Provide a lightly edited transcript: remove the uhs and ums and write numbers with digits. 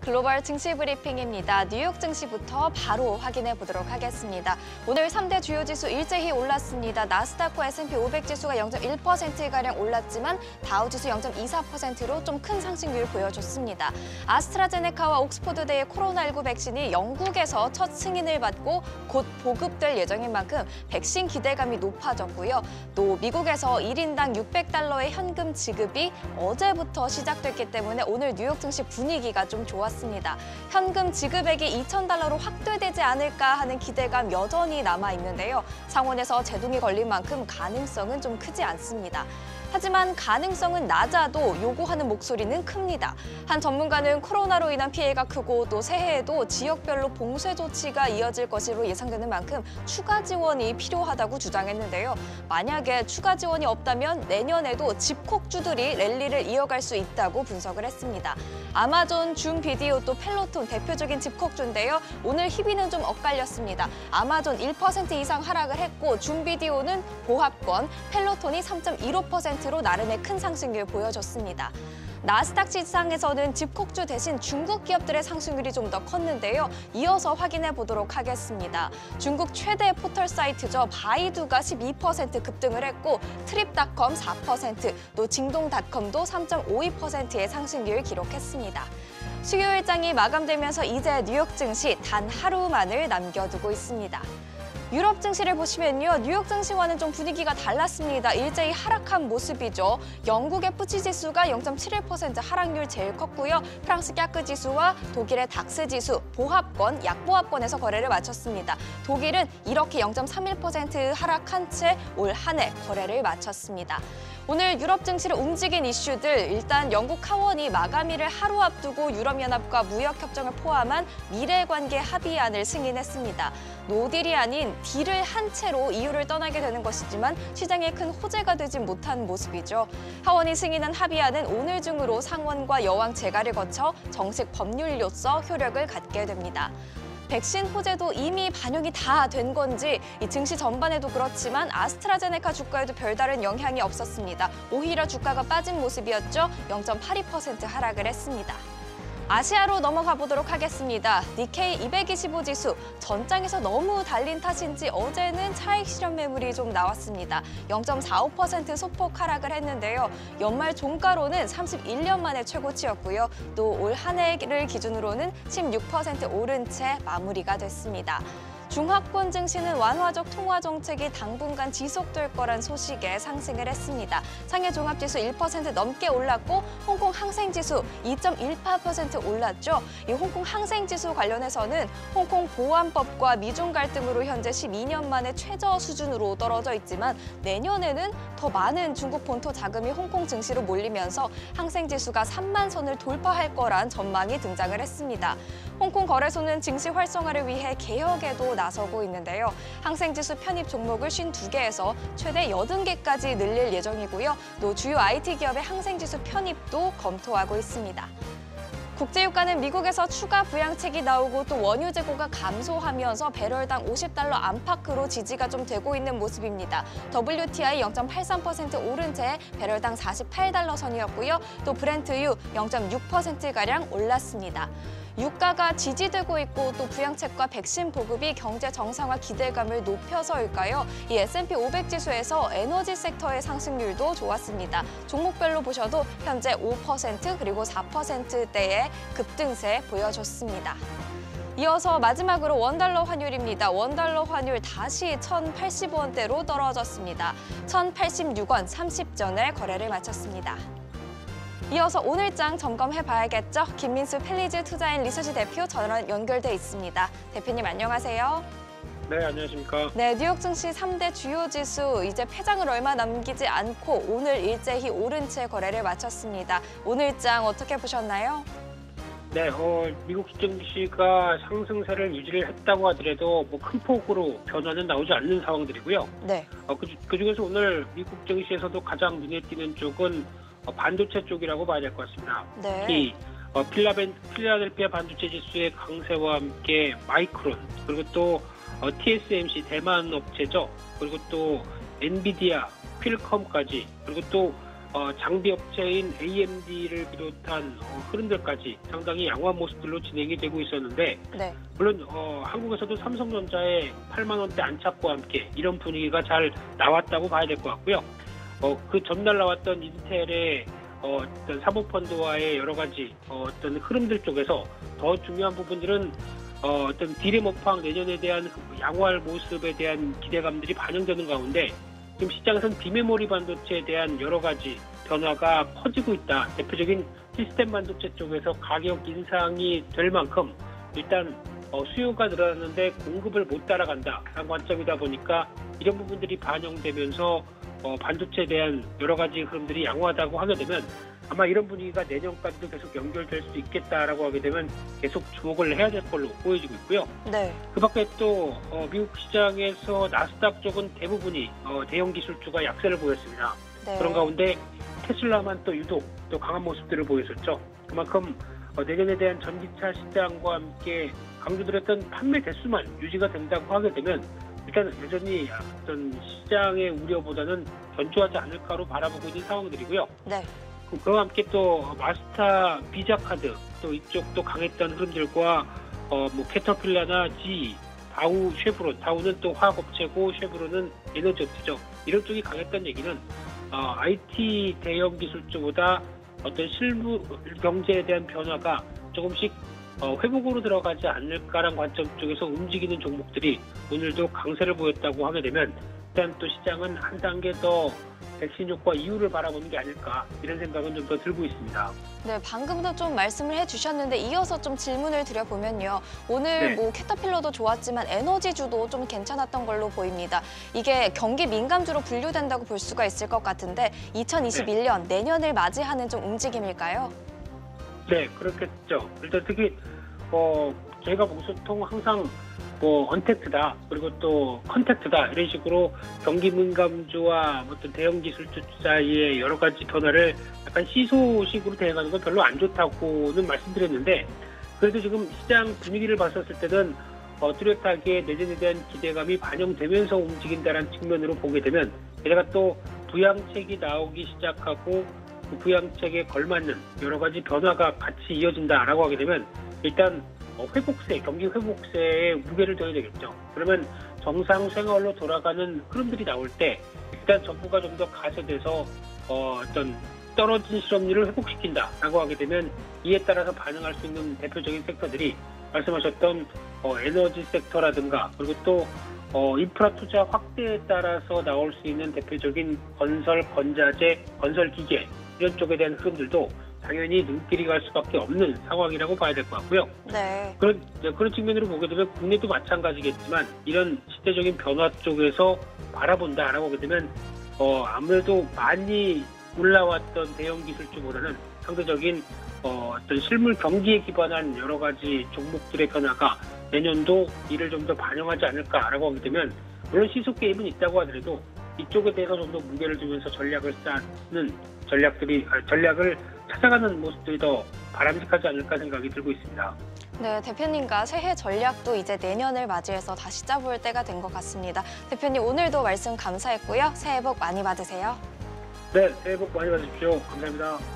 글로벌 증시 브리핑입니다. 뉴욕 증시부터 바로 확인해 보도록 하겠습니다. 오늘 3대 주요 지수 일제히 올랐습니다. 나스닥과 S&P 500 지수가 0.1%가량 올랐지만 다우 지수 0.24%로 좀 큰 상승률 보여줬습니다. 아스트라제네카와 옥스포드대의 코로나19 백신이 영국에서 첫 승인을 받고 곧 보급될 예정인 만큼 백신 기대감이 높아졌고요. 또 미국에서 1인당 $600의 현금 지급이 어제부터 시작됐기 때문에 오늘 뉴욕 증시 분위기가 좀 좋았습니다. 현금 지급액이 $2,000로 확대되지 않을까 하는 기대감 여전히 남아있는데요. 상원에서 제동이 걸린 만큼 가능성은 좀 크지 않습니다. 하지만 가능성은 낮아도 요구하는 목소리는 큽니다. 한 전문가는 코로나로 인한 피해가 크고 또 새해에도 지역별로 봉쇄 조치가 이어질 것으로 예상되는 만큼 추가 지원이 필요하다고 주장했는데요. 만약에 추가 지원이 없다면 내년에도 집콕주들이 랠리를 이어갈 수 있다고 분석을 했습니다. 아마존, 줌 비디오 또 펠로톤 대표적인 집콕주인데요. 오늘 희비는 좀 엇갈렸습니다. 아마존 1% 이상 하락을 했고 줌 비디오는 보합권, 펠로톤이 3.15%로 나름의 큰 상승률 보여줬습니다. 나스닥 시장에서는 집콕주 대신 중국 기업들의 상승률이 좀 더 컸는데요. 이어서 확인해 보도록 하겠습니다. 중국 최대 포털 사이트죠. 바이두가 12% 급등을 했고 트립닷컴 4%, 또 징동닷컴도 3.52%의 상승률을 기록했습니다. 수요일장이 마감되면서 이제 뉴욕 증시 단 하루만을 남겨두고 있습니다. 유럽 증시를 보시면요. 뉴욕 증시와는 좀 분위기가 달랐습니다. 일제히 하락한 모습이죠. 영국 FTSE 지수가 0.71% 하락률 제일 컸고요. 프랑스 깍크 지수와 독일의 닥스 지수, 보합권, 약보합권에서 거래를 마쳤습니다. 독일은 이렇게 0.31% 하락한 채 올 한 해 거래를 마쳤습니다. 오늘 유럽 증시를 움직인 이슈들, 일단 영국 하원이 마감일을 하루 앞두고 유럽연합과 무역협정을 포함한 미래관계 합의안을 승인했습니다. 노딜이 아닌 딜을 한 채로 EU를 떠나게 되는 것이지만 시장에 큰 호재가 되진 못한 모습이죠. 하원이 승인한 합의안은 오늘 중으로 상원과 여왕 재가를 거쳐 정식 법률로서 효력을 갖게 됩니다. 백신 호재도 이미 반영이 다 된 건지 이 증시 전반에도 그렇지만 아스트라제네카 주가에도 별다른 영향이 없었습니다. 오히려 주가가 빠진 모습이었죠. 0.82% 하락을 했습니다. 아시아로 넘어가 보도록 하겠습니다. 니케이 225 지수, 전장에서 너무 달린 탓인지 어제는 차익 실현 매물이 좀 나왔습니다. 0.45% 소폭 하락을 했는데요. 연말 종가로는 31년 만에 최고치였고요. 또 올 한 해를 기준으로는 16% 오른 채 마무리가 됐습니다. 중화권 증시는 완화적 통화 정책이 당분간 지속될 거란 소식에 상승을 했습니다. 상해 종합지수 1% 넘게 올랐고 홍콩 항생지수 2.18% 올랐죠. 이 홍콩 항생지수 관련해서는 홍콩 보안법과 미중 갈등으로 현재 12년 만에 최저 수준으로 떨어져 있지만 내년에는 더 많은 중국 본토 자금이 홍콩 증시로 몰리면서 항생지수가 3만 선을 돌파할 거란 전망이 등장을 했습니다. 홍콩 거래소는 증시 활성화를 위해 개혁에도 나서고 있는데요. 항생지수 편입 종목을 52개에서 최대 80개까지 늘릴 예정이고요. 또 주요 IT 기업의 항생지수 편입도 검토하고 있습니다. 국제유가는 미국에서 추가 부양책이 나오고 또 원유 재고가 감소하면서 배럴당 $50 안팎으로 지지가 좀 되고 있는 모습입니다. WTI 0.83% 오른 채 배럴당 $48 선이었고요. 또 브렌트유 0.6%가량 올랐습니다. 유가가 지지되고 있고 또 부양책과 백신 보급이 경제 정상화 기대감을 높여서일까요? 이 S&P 500 지수에서 에너지 섹터의 상승률도 좋았습니다. 종목별로 보셔도 현재 5% 그리고 4%대의 급등세 보여줬습니다. 이어서 마지막으로 원달러 환율입니다. 원달러 환율 다시 1,080원대로 떨어졌습니다. 1,086원 30전에 거래를 마쳤습니다. 이어서 오늘장 점검해봐야겠죠? 김민수 펠리즈 투자인 리서치 대표 전화 연결돼 있습니다. 대표님 안녕하세요. 네, 안녕하십니까. 네, 뉴욕 증시 3대 주요 지수 이제 폐장을 얼마 남기지 않고 오늘 일제히 오른 채 거래를 마쳤습니다. 오늘장 어떻게 보셨나요? 네, 미국 증시가 상승세를 유지를 했다고 하더라도 뭐 큰 폭으로 변화는 나오지 않는 상황들이고요. 네. 그중에서 오늘 미국 증시에서도 가장 눈에 띄는 쪽은 반도체 쪽이라고 봐야 될 것 같습니다. 네. 특히 필라델피아 반도체 지수의 강세와 함께 마이크론, 그리고 또 TSMC 대만 업체죠. 그리고 또 엔비디아, 퀼컴까지, 그리고 또 장비 업체인 AMD를 비롯한 흐름들까지 상당히 양호한 모습들로 진행이 되고 있었는데 네. 물론 한국에서도 삼성전자의 8만 원대 안착과 함께 이런 분위기가 잘 나왔다고 봐야 될 것 같고요. 그 전날 나왔던 인텔의 어떤 사모펀드와의 여러 가지 어떤 흐름들 쪽에서 더 중요한 부분들은 어떤 디램 업황 내년에 대한 양호할 모습에 대한 기대감들이 반영되는 가운데 지금 시장에서는 비메모리 반도체에 대한 여러 가지 변화가 커지고 있다. 대표적인 시스템 반도체 쪽에서 가격 인상이 될 만큼 일단 수요가 늘어났는데 공급을 못 따라간다라는 관점이다 보니까 이런 부분들이 반영되면서 반도체에 대한 여러 가지 흐름들이 양호하다고 하게 되면 아마 이런 분위기가 내년까지도 계속 연결될 수 있겠다라고 하게 되면 계속 주목을 해야 될 걸로 보여지고 있고요. 네. 그 밖에 또 미국 시장에서 나스닥 쪽은 대부분이 대형 기술주가 약세를 보였습니다. 네. 그런 가운데 테슬라만 또 유독 또 강한 모습들을 보였었죠. 그만큼 내년에 대한 전기차 시장과 함께 강조드렸던 판매 대수만 유지가 된다고 하게 되면 일단 여전히 어떤 시장의 우려보다는 견조하지 않을까로 바라보고 있는 상황들이고요. 네. 그와 함께 또 마스타 비자 카드 또 이쪽도 강했던 흐름들과 뭐 캐터필라나 GE, 다우, 쉐브론, 다우는 또 화학업체고 쉐브론은 에너지업체죠. 이런 쪽이 강했던 얘기는 IT 대형 기술주보다 어떤 실무 경제에 대한 변화가 조금씩 회복으로 들어가지 않을까라는 관점 쪽에서 움직이는 종목들이 오늘도 강세를 보였다고 하게 되면 일단 또 시장은 한 단계 더 백신 효과 이후를 바라보는 게 아닐까 이런 생각은 좀 더 들고 있습니다. 네, 방금도 좀 말씀을 해주셨는데 이어서 좀 질문을 드려보면요. 오늘 네. 뭐 캐터필러도 좋았지만 에너지주도 좀 괜찮았던 걸로 보입니다. 이게 경기 민감주로 분류된다고 볼 수가 있을 것 같은데 2021년 내년을 맞이하는 좀 움직임일까요? 네, 그렇겠죠. 일단 특히 저희가 보통 항상 언택트다 그리고 또 컨택트다 이런 식으로 경기 민감주와 어떤 대형 기술주 사이의 여러 가지 변화를 약간 시소식으로 대응하는 건 별로 안 좋다고는 말씀드렸는데 그래도 지금 시장 분위기를 봤었을 때는 뚜렷하게 내년에 대한 기대감이 반영되면서 움직인다는 측면으로 보게 되면 게다가 또 부양책이 나오기 시작하고 그 부양책에 걸맞는 여러 가지 변화가 같이 이어진다라고 하게 되면 일단 회복세, 경기 회복세에 무게를 둬야 되겠죠. 그러면 정상 생활로 돌아가는 흐름들이 나올 때 일단 정부가 좀 더 가세돼서 어떤 떨어진 실업률을 회복시킨다라고 하게 되면 이에 따라서 반응할 수 있는 대표적인 섹터들이 말씀하셨던 에너지 섹터라든가 그리고 또 인프라 투자 확대에 따라서 나올 수 있는 대표적인 건설, 건자재, 건설 기계 이런 쪽에 대한 흐름들도 당연히 눈길이 갈 수밖에 없는 상황이라고 봐야 될 것 같고요. 네. 그런 측면으로 보게 되면 국내도 마찬가지겠지만 이런 시대적인 변화 쪽에서 바라본다라고 하게 되면 아무래도 많이 올라왔던 대형 기술주보다는 상대적인 어떤 실물 경기에 기반한 여러 가지 종목들의 변화가 내년도 이를 좀 더 반영하지 않을까라고 하게 되면 물론 시소 게임은 있다고 하더라도 이쪽에 대해서 좀 더 무게를 두면서 전략을 쌓는 전략을 찾아가는 모습들이 더 바람직하지 않을까 생각이 들고 있습니다. 네, 대표님과 새해 전략도 이제 내년을 맞이해서 다시 짜볼 때가 된 것 같습니다. 대표님 오늘도 말씀 감사했고요. 새해 복 많이 받으세요. 네, 새해 복 많이 받으십시오. 감사합니다.